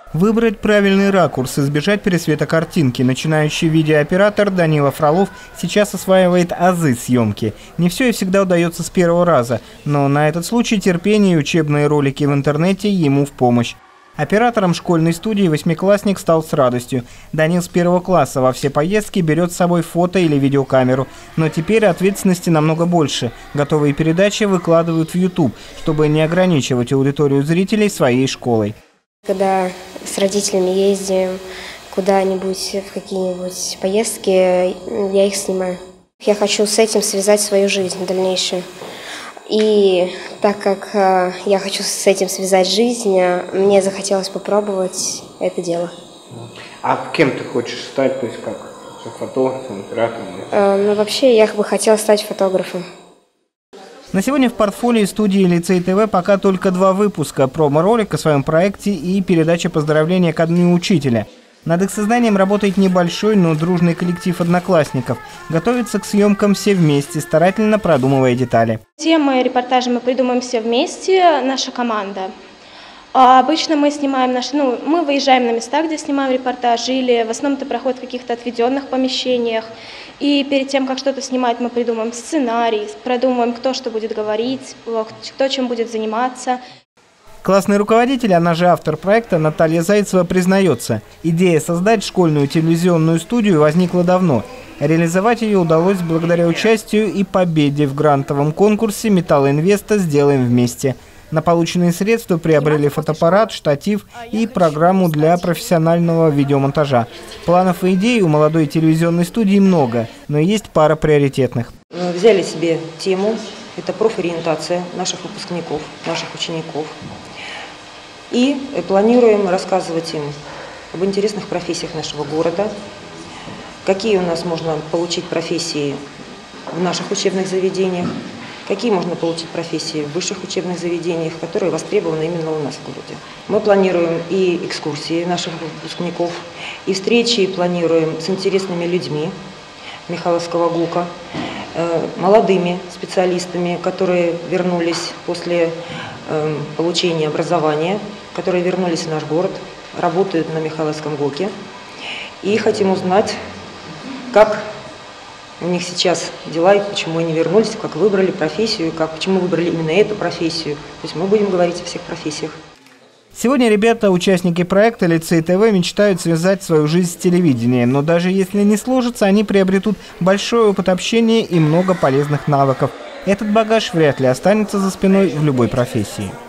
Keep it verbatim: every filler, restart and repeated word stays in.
Выбрать правильный ракурс, избежать пересвета картинки. Начинающий видеооператор Данила Фролов сейчас осваивает азы съемки. Не все и всегда удается с первого раза, но на этот случай терпение и учебные ролики в интернете ему в помощь. Оператором школьной студии восьмиклассник стал с радостью. Данил с первого класса во все поездки берет с собой фото или видеокамеру. Но теперь ответственности намного больше. Готовые передачи выкладывают в YouTube, чтобы не ограничивать аудиторию зрителей своей школой. Когда с родителями ездим куда-нибудь, в какие-нибудь поездки, я их снимаю. Я хочу с этим связать свою жизнь дальнейшую. И так как э, я хочу с этим связать жизнь, мне захотелось попробовать это дело. А кем ты хочешь стать, то есть как фотографом, оператором? Э, ну, вообще, я бы хотела стать фотографом. На сегодня в портфолио студии Лицей ТВ пока только два выпуска: промо-ролик о своем проекте и передача поздравления ко Дню Учителя. Над их созданием работает небольшой, но дружный коллектив одноклассников. Готовятся к съемкам все вместе, старательно продумывая детали. Темы репортажа мы придумаем все вместе, наша команда. А обычно мы снимаем наши, ну, мы выезжаем на места, где снимаем репортажи, или в основном это проходит в каких-то отведенных помещениях. И перед тем, как что-то снимать, мы придумаем сценарий, продумаем, кто что будет говорить, кто чем будет заниматься. Классный руководитель, она же автор проекта, Наталья Зайцева признается, идея создать школьную телевизионную студию возникла давно. Реализовать ее удалось благодаря участию и победе в грантовом конкурсе «Металлоинвеста. Сделаем вместе». На полученные средства приобрели фотоаппарат, штатив и программу для профессионального видеомонтажа. Планов и идей у молодой телевизионной студии много, но есть пара приоритетных. Мы взяли себе тему, это профориентация наших выпускников, наших учеников. И планируем рассказывать им об интересных профессиях нашего города, какие у нас можно получить профессии в наших учебных заведениях, какие можно получить профессии в высших учебных заведениях, которые востребованы именно у нас в городе. Мы планируем и экскурсии наших выпускников, и встречи планируем с интересными людьми Михайловского ГУКа, молодыми специалистами, которые вернулись после получения образования, которые вернулись в наш город, работают на Михайловском ГУКе. И хотим узнать, как у них сейчас дела и почему они вернулись, как выбрали профессию, как, почему выбрали именно эту профессию. То есть мы будем говорить о всех профессиях. Сегодня ребята, участники проекта Лицей ТВ, мечтают связать свою жизнь с телевидением, но даже если не сложится, они приобретут большой опыт общения и много полезных навыков. Этот багаж вряд ли останется за спиной в любой профессии.